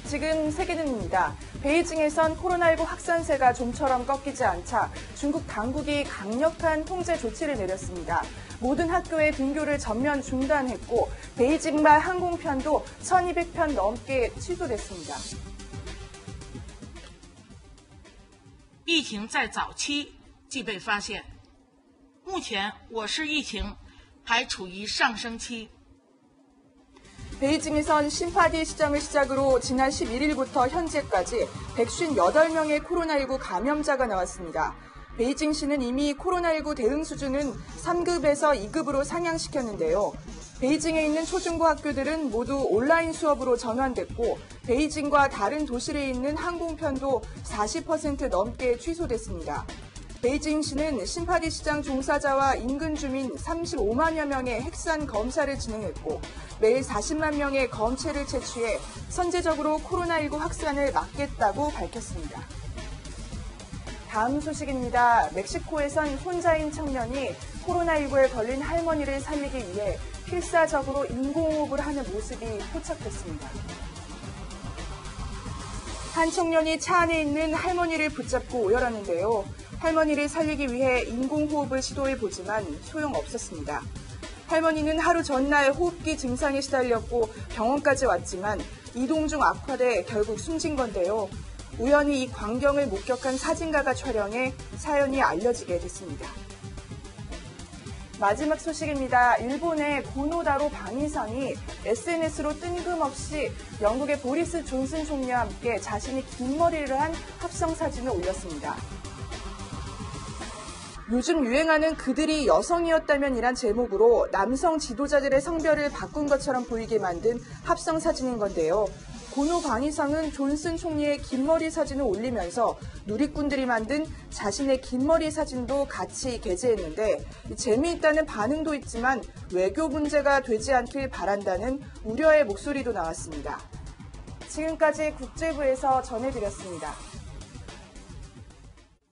지금 세계는입니다. 베이징에선 코로나19 확산세가 좀처럼 꺾이지 않자 중국 당국이 강력한 통제 조치를 내렸습니다. 모든 학교의 등교를 전면 중단했고 베이징발 항공편도 1,200편 넘게 취소됐습니다. 疫情在早期即被发现，目前我市疫情还处于上升期。 베이징에선 신파디 시장을 시작으로 지난 11일부터 현재까지 158명의 코로나19 감염자가 나왔습니다. 베이징시는 이미 코로나19 대응 수준은 3급에서 2급으로 상향시켰는데요. 베이징에 있는 초중고 학교들은 모두 온라인 수업으로 전환됐고 베이징과 다른 도시에 있는 항공편도 40% 넘게 취소됐습니다. 베이징시는 신파디 시장 종사자와 인근 주민 35만여 명의 핵산 검사를 진행했고 매일 40만 명의 검체를 채취해 선제적으로 코로나19 확산을 막겠다고 밝혔습니다. 다음 소식입니다. 멕시코에선 혼자인 청년이 코로나19에 걸린 할머니를 살리기 위해 필사적으로 인공호흡을 하는 모습이 포착됐습니다. 한 청년이 차 안에 있는 할머니를 붙잡고 오열하는데요. 할머니를 살리기 위해 인공호흡을 시도해보지만 소용없었습니다. 할머니는 하루 전날 호흡기 증상에 시달렸고 병원까지 왔지만 이동 중 악화돼 결국 숨진 건데요. 우연히 이 광경을 목격한 사진가가 촬영해 사연이 알려지게 됐습니다. 마지막 소식입니다. 일본의 고노다로 방위상이 SNS로 뜬금없이 영국의 보리스 존슨 총리와 함께 자신이 긴 머리를 한 합성 사진을 올렸습니다. 요즘 유행하는 그들이 여성이었다면이란 제목으로 남성 지도자들의 성별을 바꾼 것처럼 보이게 만든 합성 사진인 건데요. 고노 방위상은 존슨 총리의 긴 머리 사진을 올리면서 누리꾼들이 만든 자신의 긴 머리 사진도 같이 게재했는데 재미있다는 반응도 있지만 외교 문제가 되지 않길 바란다는 우려의 목소리도 나왔습니다. 지금까지 국제부에서 전해드렸습니다.